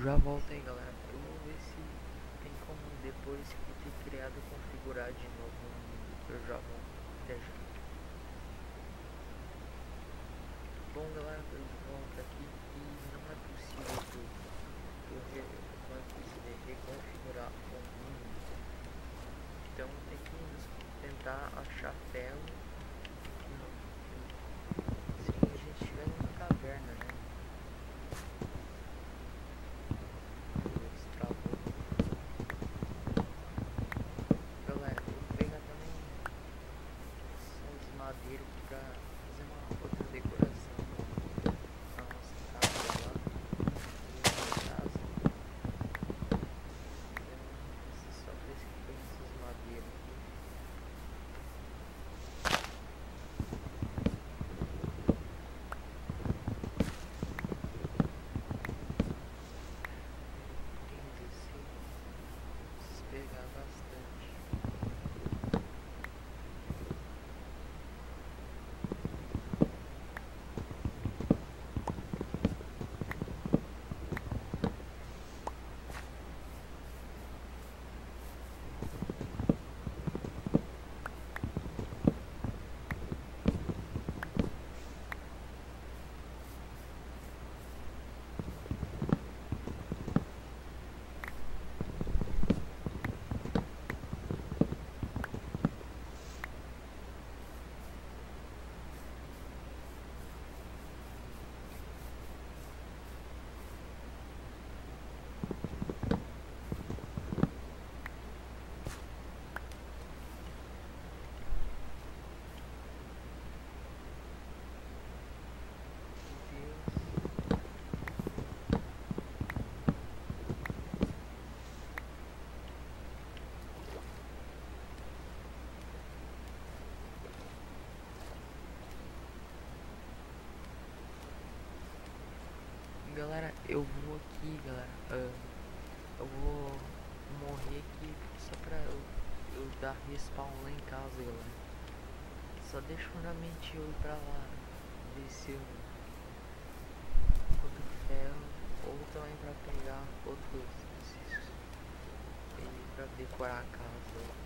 já volto aí, galera. Eu vou ver se tem como, depois que ter criado, configurar de novo o mundo. Eu já volto. Até já. Bom, galera, tô de volta aqui e não é possível não é possível reconfigurar o mundo. Então tem que tentar achar ferro. Se a gente estiver numa caverna, né? Galera, eu vou pegar também essas madeiras aqui pra fazer uma outra decoração na nossa casa lá. Só preciso pegar essas madeiras aqui. Pegar bastante. Galera, eu vou aqui, galera. Eu vou morrer aqui só pra eu dar respawn lá em casa, galera. Só deixa realmente eu ir pra lá, ver se eu encontro ferro, ou também pra pegar outros exercícios e pra decorar a casa.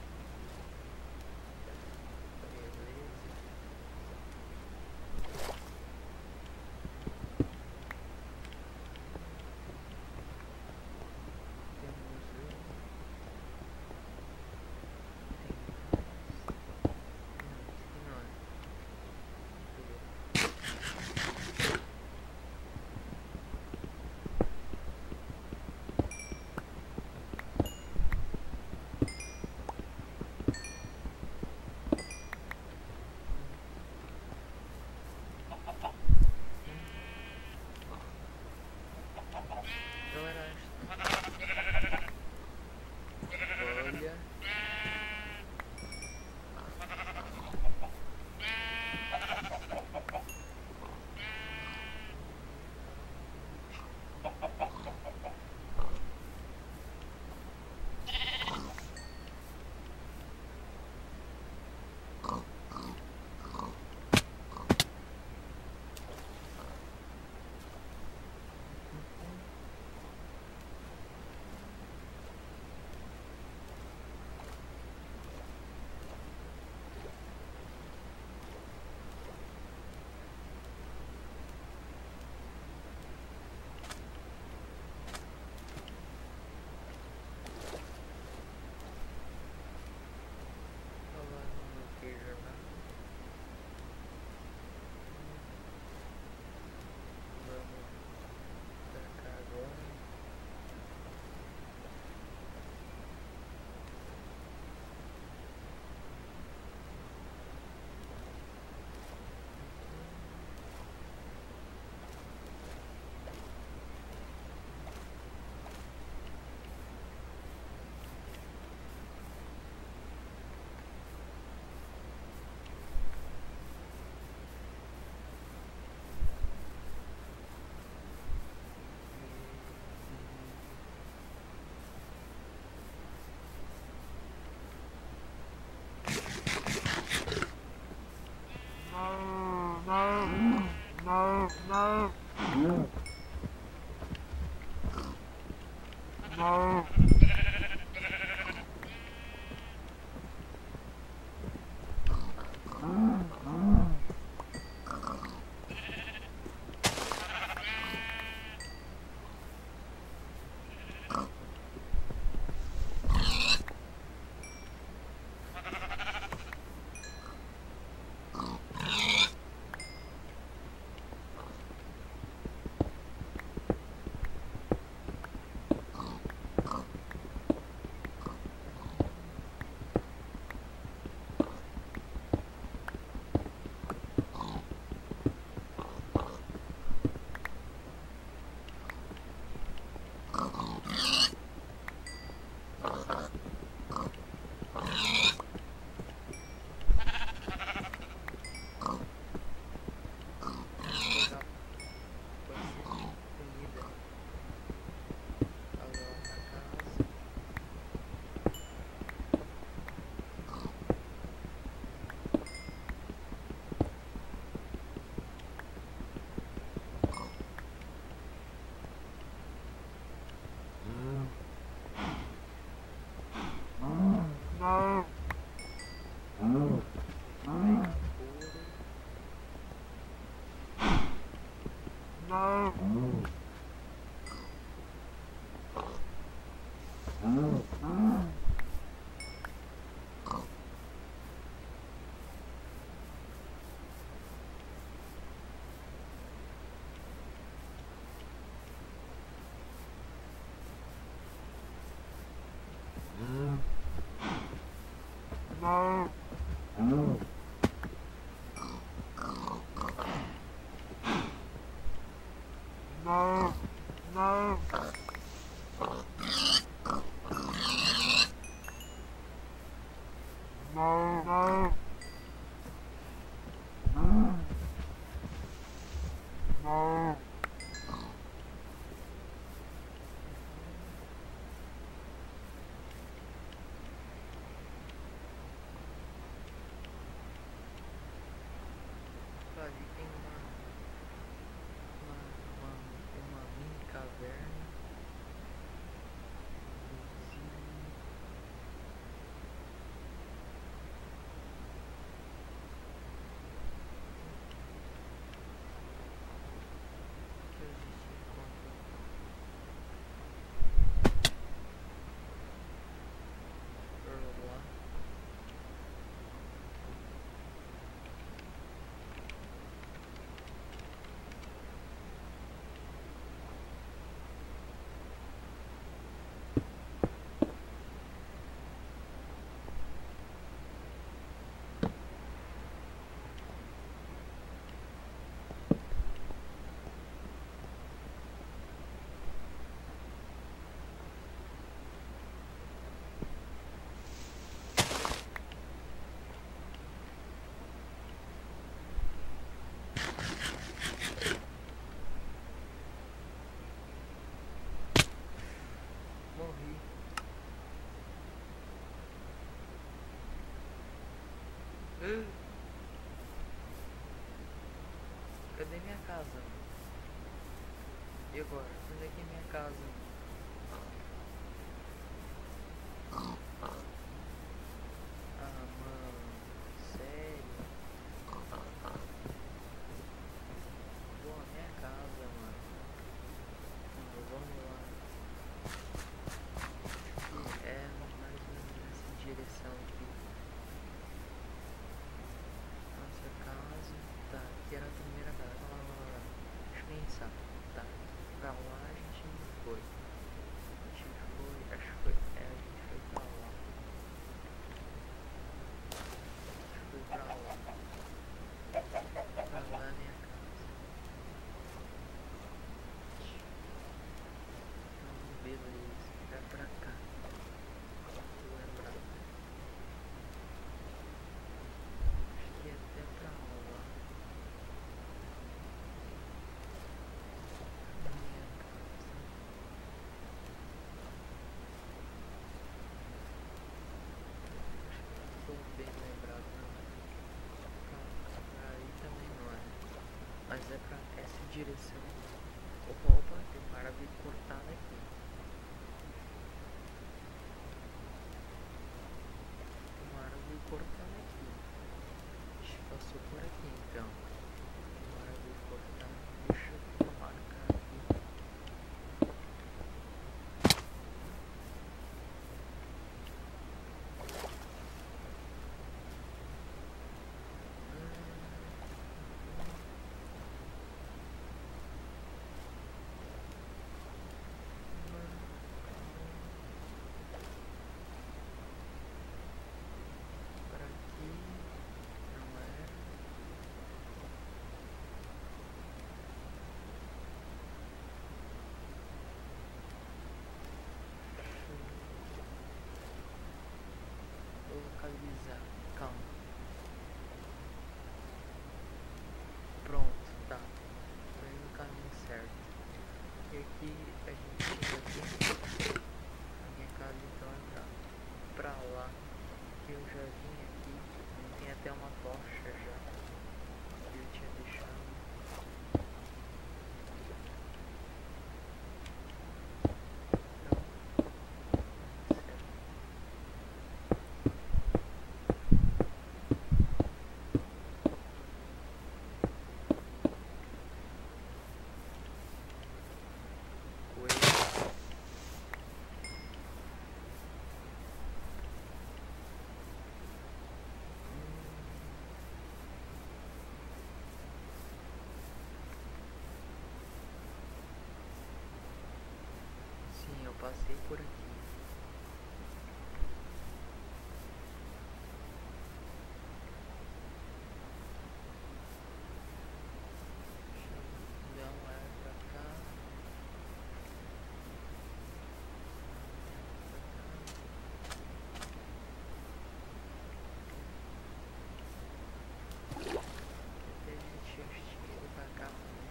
Ali tem uma mini caverna. Que a gente encontra por lá. Morri. Cadê minha casa? E agora? Onde é que é minha casa? Ah, mano. Sério? Pô, a minha casa, mano. Vamos lá. Que é mais ou menos nessa direção aqui. Nossa casa. Tá, aqui era a primeira casa. Lá. Deixa eu pensar. Tá, pra lá a gente não foi. A gente foi. Acho que foi. É, a gente foi pra lá. A gente foi pra lá. Pra lá é minha casa. Então, beleza. Vai pra cá. Vou lembrar. Acho que é até pra lá. Minha casa. Acho que eu tô bem lembrado, não. Pra aí também não é. Mas é pra essa direção. Opa, tem um cara veio cortar daqui. cortando aqui. A gente passou por aqui então. Agora eu vou cortar. Deixa eu marcar aqui. Por aqui não era. Vou localizar. Calma. Pronto, tá. Tô indo no caminho certo. E aqui a gente chega aqui. A minha casa então é pra lá. Que eu já vim aqui. Tem até uma tocha já. Que eu tinha deixado. Então, certo. Coelho. Sim, eu passei por aqui. Não é pra cá. Até a gente ir pra cá.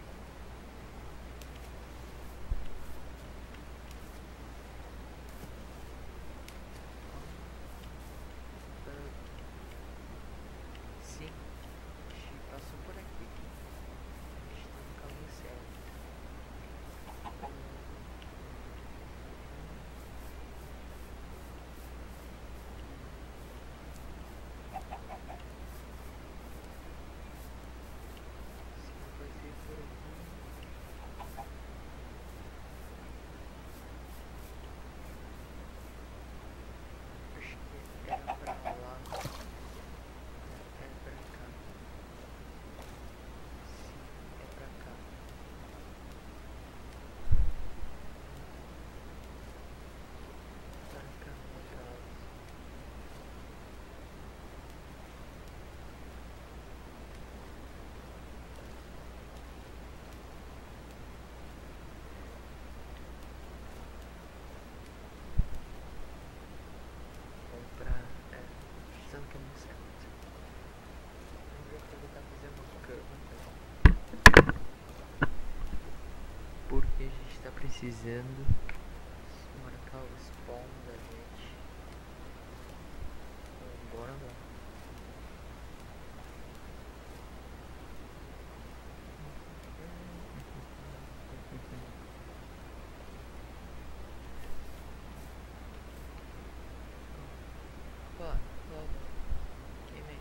Sim, a gente passou por aqui. A gente tá no caminho certo. Sim, eu passei por aqui. Acho que era pra lá. É pra cá. Sim, é pra cá. Pra cá, no caso. Comprar. É, está no caminho certo. Vamos aproveitar e fazer uma cama também. Porque a gente tá precisando marcar o spawn da gente. Bora lá. Opa, logo. Queimei.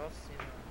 próxima.